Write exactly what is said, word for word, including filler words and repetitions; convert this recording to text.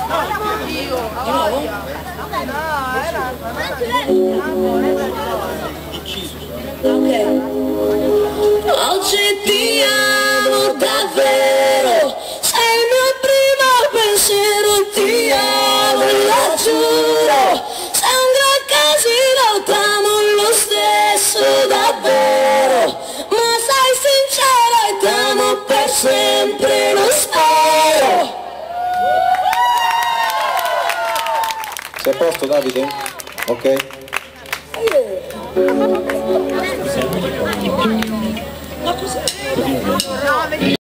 Di nuovo? Ok. Oggi ti amo davvero, sei il mio primo pensiero, ti amo, lo giuro. Sei un gran casino, t'amo lo stesso davvero, ma sei sincero e t'amo per sempre, lo spero. Sei a posto, Davide? Ok. Ma cos'è?